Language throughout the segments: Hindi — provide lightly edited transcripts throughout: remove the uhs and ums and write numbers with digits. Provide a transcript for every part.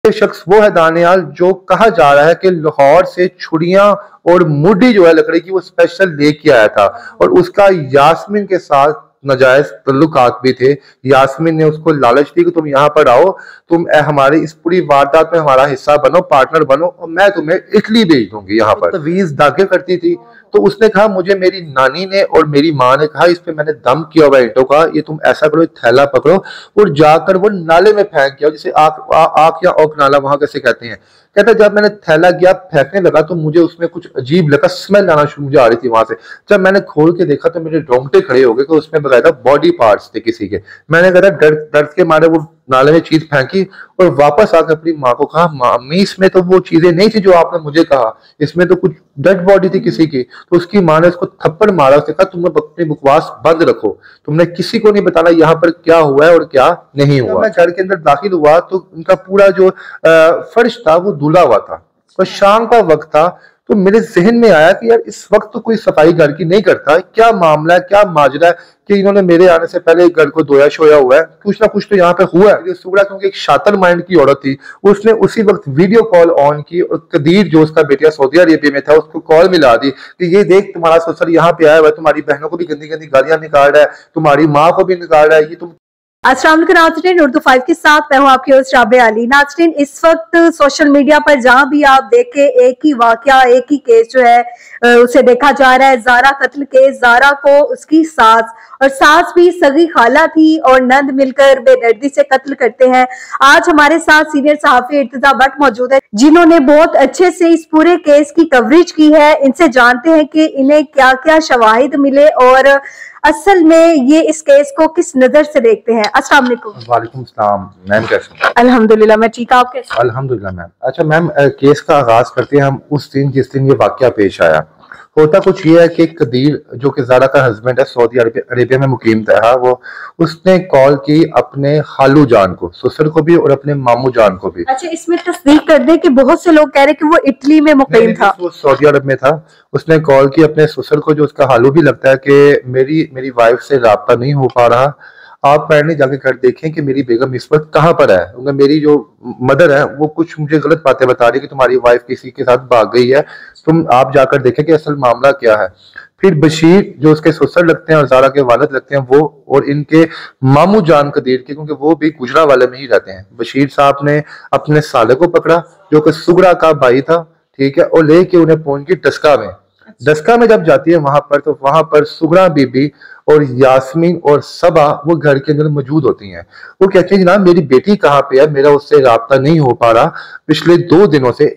ये शख्स वो है दानियाल जो कहा जा रहा है कि लाहौर से छुरियां और मुड्डी जो है लकड़ी की वो स्पेशल लेके आया था और उसका यास्मीन के साथ नाजायज तल्लुकात भी थे। यास्मीन ने उसको लालच दी कि तुम यहाँ पर आओ, तुम हमारे इस पूरी वारदात में हमारा हिस्सा बनो, पार्टनर बनो और मैं तुम्हें इटली भेज दूंगी। यहाँ पर तवीज दागे करती थी तो उसने कहा मुझे मेरी नानी ने और मेरी माँ ने कहा इस पे मैंने दम किया हुआ ईंटों का, ये तुम ऐसा करो थैला पकड़ो और जाकर वो नाले में फेंक किया, जिसे आक या ओक नाला वहां कैसे कहते हैं। कहता जब मैंने थैला गया फेंकने लगा तो मुझे उसमें कुछ अजीब लगा, स्मेल आना शुरू मुझे आ रही थी वहां से। जब मैंने खोल के देखा तो मेरे रोंगटे खड़े हो गए कि उसमें बकायदा बॉडी पार्ट्स थे किसी के। मैंने कहा दर्द के मारे वो नाले में चीज फेंकी और वापस आकर अपनी माँ को कहा मामी इसमें तो वो चीजें नहीं थी जो आपने मुझे कहा, इसमें तो कुछ डेड बॉडी थी किसी की। तो उसकी माँ ने उसको थप्पड़ मारा, उसने कहा तुम अपनी बकवास बंद रखो, तुमने किसी को नहीं बताना यहाँ पर क्या हुआ है और क्या नहीं हुआ। मैं घर के अंदर दाखिल हुआ तो उनका पूरा जो फर्श था वो धुला हुआ था और शाम का वक्त था। तो मेरे जहन में आया कि यार इस वक्त तो कोई सफाई घर की नहीं करता, क्या मामला है, क्या माजरा है कि इन्होंने मेरे आने से पहले घर को धोया शोया हुआ है, कुछ ना कुछ तो यहाँ पे हुआ है। सुबह क्योंकि एक शातिर माइंड की औरत थी, उसने उसी वक्त वीडियो कॉल ऑन की और कदीर जो उसका बेटिया सऊदी अरेबिया में था उसको कॉल मिला दी कि ये देख तुम्हारा ससुर यहाँ पे आया हुआ है, तुम्हारी बहनों को भी गंदी गंदी गालियां निकाल रहा है, तुम्हारी माँ को भी निकाल रहा है, ये तुम। अस्सलाम वालेकुम नाज़रीन, उर्दू 5 के साथ मैं हूं आपकी होस्ट राबिया अली। नाज़रीन, इस वक्त सोशल मीडिया पर जहां भी आप देखें एक ही वाकया, एक ही केस जो है उसे देखा जा रहा है। ज़ारा कत्ल केस। ज़ारा को उसकी सास और सास भी सगी खाला थी और नंद मिलकर बेदर्दी से कत्ल करते हैं। आज हमारे साथ सीनियर सहाफी इर्तिजा भट्ट मौजूद है जिन्होंने बहुत अच्छे से इस पूरे केस की कवरेज की है। इनसे जानते हैं कि इन्हें क्या क्या शवाहिद मिले और असल में ये इस केस को किस नजर से देखते हैं। अस्सलाम वालेकुम। वालेकुम सलाम मैम, कैसे हैं? अल्हम्दुलिल्लाह मैं ठीक, आप कैसे? अल्हम्दुलिल्लाह मैम। अच्छा मैम, केस का आगाज करते हैं हम उस दिन जिस दिन ये वाकया पेश आया। होता कुछ ये है कि कदीर जो कि ज़ारा का हस्बैंड है, सऊदी अरेबिया में मुकीम था, वो उसने कॉल की अपने खालू जान को, ससुर को भी और अपने मामू जान को भी। अच्छा, इसमें तस्दीक कर दे कि बहुत से लोग कह रहे कि वो इटली में मुकीम था। वो सऊदी अरब में था। उसने कॉल की अपने ससुर को जो उसका हालू भी लगता है कि मेरी वाइफ से राब्ता नहीं हो पा रहा, आप पहले जाके कर देखें कि मेरी बेगम इस वक्त कहाँ पर है। क्योंकि मेरी जो मदर है वो कुछ मुझे गलत बातें बता रही है कि तुम्हारी वाइफ किसी के साथ भाग गई है, तुम आप जाकर देखें कि असल मामला क्या है। फिर बशीर जो उसके ससुर लगते हैं और ज़ारा के वालिद लगते हैं, वो और इनके मामू जान कदीर के, क्योंकि वो भी गुजरावाले में ही रहते हैं। बशीर साहब ने अपने साले को पकड़ा जो कि सुगरा का भाई था, ठीक है, और लेके उन्हें पहुंच गई डस्का में। डस्का में जब जाती है वहां पर तो वहां पर सुगरा बीबी और यास्मीन और सबा वो घर के अंदर मौजूद होती हैं। वो कहती है जनाब मेरी बेटी कहाँ पे है, मेरा उससे राब्ता नहीं हो पा रहा पिछले 2 दिनों से,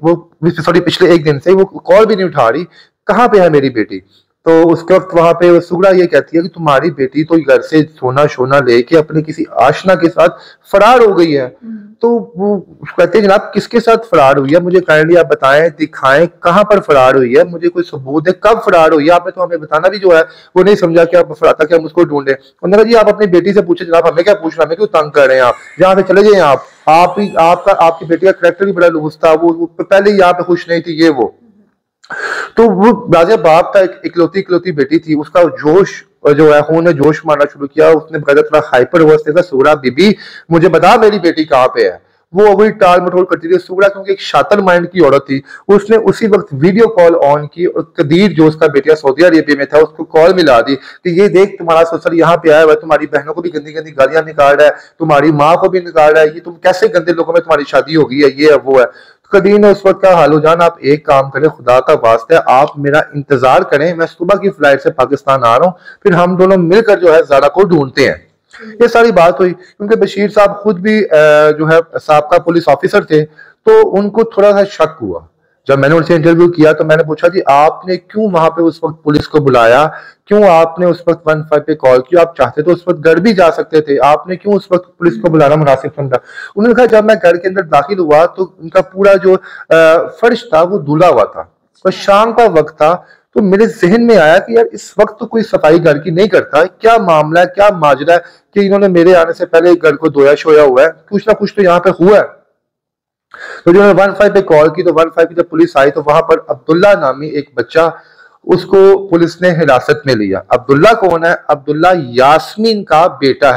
पिछले 1 दिन से वो कॉल भी नहीं उठा रही, कहाँ पे है मेरी बेटी। तो उसके वक्त वहां पे सुगरा ये कहती है कि तुम्हारी बेटी तो घर से सोना शोना लेके अपने किसी आशना के साथ फरार हो गई है। तो वो कहते हैं जनाब किसके साथ फरार हुई है, मुझे काइंडली आप बताएं, दिखाएं कहाँ पर फरार हुई है, मुझे कोई सबूत है, कब फरार हुई है। आपने तो हमें बताना भी जो है वो नहीं समझा कि आप फरार कि हम उसको ढूंढे। उन्होंने कहा जी आप अपनी बेटी से पूछे जनाब, हमें क्या पूछना, हमें क्यों तंग कर रहे हैं आप, जहाँ से चले जाए आप ही, आपकी बेटी का करैक्टर भी बड़ा लूज था, वो पहले ही यहाँ पे खुश नहीं थी, ये वो। तो वो राजा बाप का इकलौती बेटी थी, उसका जोश जो है खून ने जोश मारना शुरू किया। उसने बकायदा थोड़ा हाइपर हुआ, उसने कहा सुगरा बीबी मुझे बता मेरी बेटी कहाँ पे है। वो वही टाल मटोल करती थी। सुगरा क्योंकि एक शातिर माइंड की औरत थी, उसने उसी वक्त वीडियो कॉल ऑन की और कदीर जो उसका बेटिया सऊदी अरेबिया में था उसको कॉल मिला दी कि ये देख तुम्हारा ससुर यहाँ पे आया हुआ है, तुम्हारी बहनों को भी गंदी गंदी गालियां निकाल रहा है, तुम्हारी माँ को भी निकाल रहा है, ये तुम कैसे गंदे लोगों में तुम्हारी शादी हो गई है, ये है वो है। कदीर ने उस वक्त कहा हालो जान आप एक काम करें, खुदा का वास्ता है आप मेरा इंतजार करें, मैं सुबह की फ्लाइट से पाकिस्तान आ रहा हूँ, फिर हम दोनों मिलकर जो है ज़ारा को ढूंढते हैं। ये सारी बात हुई क्योंकि बशीर साहब खुद भी जो है साबका पुलिस ऑफिसर थे, तो उनको थोड़ा सा शक हुआ। जब मैंने उनसे इंटरव्यू किया तो मैंने पूछा जी आपने क्यों वहां पे उस वक्त पुलिस को बुलाया, क्यों आपने उस वक्त 15 पे कॉल किया, आप चाहते तो उस वक्त घर भी जा सकते थे, आपने क्यों उस वक्त पुलिस को बुलाना मुनासिब समझा। उन्होंने कहा जब मैं घर के अंदर दाखिल हुआ तो उनका पूरा जो फर्श था वो धुला हुआ था और शाम का वक्त था। तो मेरे जहन में आया कि यार इस वक्त तो कोई सफाई घर की नहीं करता, क्या मामला है, क्या माजरा है कि इन्होंने मेरे आने से पहले घर को धोया शोया हुआ है, कुछ ना कुछ तो यहाँ पे हुआ है। तो जो 15 पे कॉल की तो 15 की जब पुलिस आई तो वहां पर अब्दुल्ला नामी एक बच्चा, उसको पुलिस ने हिरासत में लिया। अब्दुल्ला कौन है? अब्दुल्ला यास्मीन का बेटा है।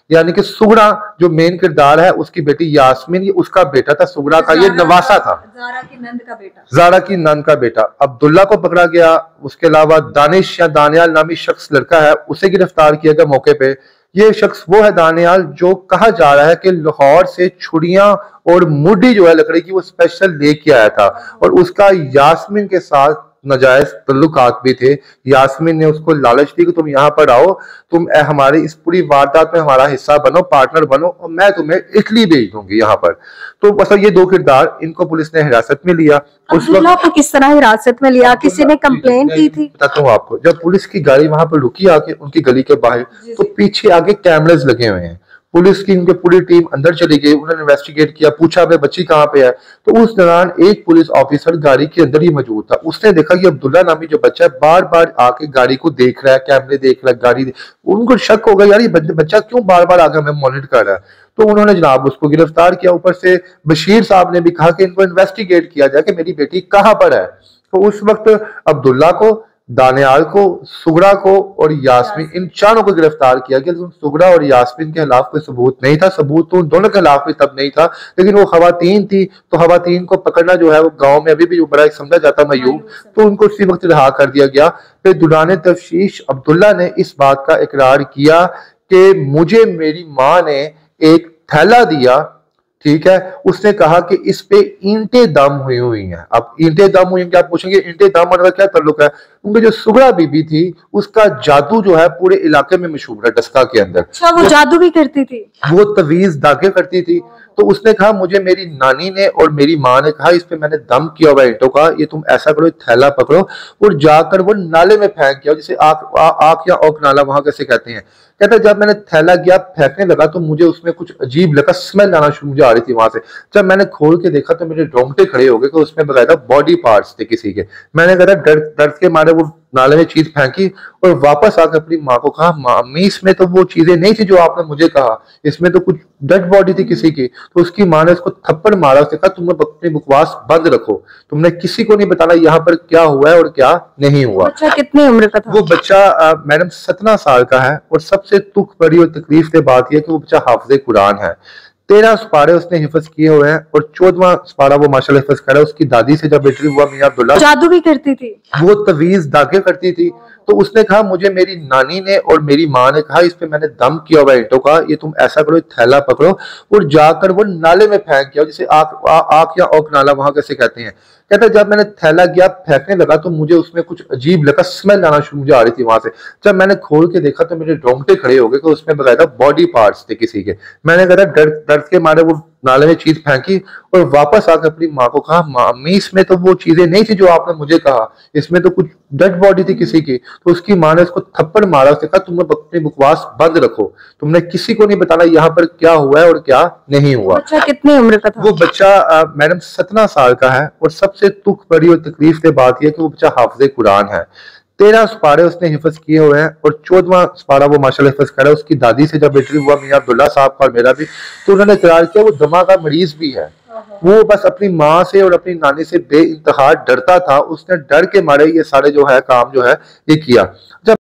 यानी कि सुगड़ा जो मेन किरदार है उसकी बेटी यास्मीन, ये उसका बेटा था, सुगड़ा का ये नवासा था, ज़ारा की नंद का बेटा, ज़ारा की नंद का बेटा। अब्दुल्ला को पकड़ा गया, उसके अलावा दानिश या दानियाल नामी शख्स लड़का है उसे गिरफ्तार किया गया मौके पे। ये शख्स वो है दानियाल जो कहा जा रहा है कि लाहौर से छुरियां और मुड्डी जो है लकड़ी की वो स्पेशल लेके आया था, और उसका यास्मीन के साथ नाजायज तल्लुकात भी थे। यास्मीन ने उसको लालच दी कि तुम यहाँ पर आओ, तुम हमारी इस पूरी वारदात में हमारा हिस्सा बनो, पार्टनर बनो, और मैं तुम्हें इटली भेज दूंगी यहाँ पर। तो बस ये दो किरदार, इनको पुलिस ने हिरासत में लिया। उस अब्दुल्ला को किस तरह हिरासत में लिया, किसी ने कंप्लेन की थी? बताता हूँ आपको। जब पुलिस की गाड़ी वहां पर रुकी आके उनकी गली के बाहर, तो पीछे आगे कैमरेज लगे हुए हैं, पुलिस की उनकी पूरी टीम अंदर चली गई, उन्होंने इन्वेस्टिगेट किया, पूछा अपने बच्ची कहाँ पे है। तो उस दौरान एक पुलिस ऑफिसर गाड़ी के अंदर ही मौजूद था, उसने देखा कि अब्दुल्ला नामी जो बच्चा है बार बार आके गाड़ी को देख रहा है, कैमरे देख रहा है, गाड़ी उनको शक हो गया यार ये बच्चा क्यों बार बार आगे हमें मॉनिटर कर रहा है। तो उन्होंने जनाब उसको गिरफ्तार किया। ऊपर से बशीर साहब ने भी कहा कि इनको इन्वेस्टिगेट किया जाए कि मेरी बेटी कहाँ पर है। तो उस वक्त अब्दुल्ला को, दानियाल को, सुगड़ा को और यास्मीन, इन चारों को गिरफ्तार किया गया। लेकिन सुगड़ा और यास्मीन के खिलाफ कोई सबूत नहीं था, सबूत तो उन दोनों के खिलाफ भी तब नहीं था, लेकिन वो खवातीन थी, तो खवातीन को पकड़ना जो है वो गांव में अभी भी बड़ा समझा जाता मयूब, तो उनको उसी वक्त रिहा कर दिया गया। फिर दुराने तफ्तीश अब्दुल्ला ने इस बात का इकरार किया कि मुझे मेरी माँ ने एक थैला दिया, ठीक है, उसने कहा कि इस पे ईंटें दम हुई हुई हैं। अब ईंटें दम हुई हैं, आप पूछेंगे ईंटें दम होने का क्या ताल्लुक है? उनकी जो सुगड़ा बीबी थी उसका जादू जो है पूरे इलाके में मशहूर है डस्का के अंदर। अच्छा, वो जादू भी करती थी, वो तवीज धागे करती थी। तो उसने कहा मुझे मेरी नानी ने और मेरी माँ ने कहा इस पे मैंने दम किया हुआ ईंटों का, ये तुम ऐसा करो थैला पकड़ो और जाकर वो नाले में फेंक किया, जैसे आख या औक नाला वहां कैसे कहते हैं। कहता जब मैंने थैला गया फेंकने लगा तो मुझे उसमें कुछ अजीब लगा, स्मेल आना शुरू मुझे आ रही थी वहां से। जब मैंने खोल के देखा तो मेरे रोंगटे खड़े हो गए कि उसमें बकायदा बॉडी पार्ट्स थे किसी के। मैंने कहा दर्द के मारे वो नाले में चीज फेंकी और वापस आकर अपनी माँ को कहा मामी इसमें तो वो चीजें नहीं थी जो आपने मुझे कहा, इसमें तो कुछ डेड बॉडी थी किसी की। तो उसकी माँ ने उसको थप्पड़ मारा, उसने कहा तुम अपनी बकवास बंद रखो, तुमने किसी को नहीं बताना यहाँ पर क्या हुआ है और क्या नहीं हुआ। बच्चा कितनी उम्र का था? वो बच्चा मैडम 17 साल का है, और सबसे दुख भरी और तकलीफ की बात यह कि वो बच्चा हाफिज़े कुरान है। 13 सपारे उसने हिफज किए हुए हैं और 14वां सपारा वो माशाल्लाह हिफज कर रहा है। उसकी दादी से जब इंटरव्यू हुआ मियां अब्दुल्ला, जादू भी करती थी, वो तवीज धागे करती थी। तो उसने कहा मुझे मेरी नानी ने और मेरी माँ ने कहा इस पे मैंने दम किया हुआ ईंटों का, ये तुम ऐसा करो थैला पकड़ो और जाकर वो नाले में फेंक किया, जैसे आख या औक नाला वहां कैसे कहते हैं। कहता जब मैंने थैला गया फेंकने लगा तो मुझे उसमें कुछ अजीब लगा, स्मेल आना शुरू मुझे आ रही थी वहां से। जब मैंने खोल के देखा तो मेरे रोंगटे खड़े हो गए कि उसमें बकायदा बॉडी पार्ट्स थे किसी के। मैंने कहा दर्द के मारे वो नाले में चीज फेंकी और वापस आकर अपनी माँ को कहा मामी इसमें तो वो चीजें नहीं थी जो आपने मुझे कहा, इसमें तो कुछ डेड बॉडी थी किसी की। तो उसकी माँ ने उसको थप्पड़ मारा, उसने कहा तुम अपनी बकवास बंद रखो, तुमने किसी को नहीं बताना यहाँ पर क्या हुआ है और क्या नहीं हुआ। बच्चा कितनी उम्र का था? वो बच्चा मैडम 17 साल का है, और सबसे दुख भरी और तकलीफ की बात यह कि वो बच्चा हाफिज़े कुरान है। 13 सपारे उसने हिफज किए हुए हैं और 14वां सपारा वो माशाल्लाह हिफज कर रहा है। उसकी दादी से जब इंटरव्यू हुआ मियां अब्दुल्ला साहब का और मेरा भी, तो उन्होंने इकरार किया वो दमा का मरीज भी है। वो बस अपनी माँ से और अपनी नानी से बेइंतहा डरता था, उसने डर के मारे ये सारे जो है काम जो है ये किया। जब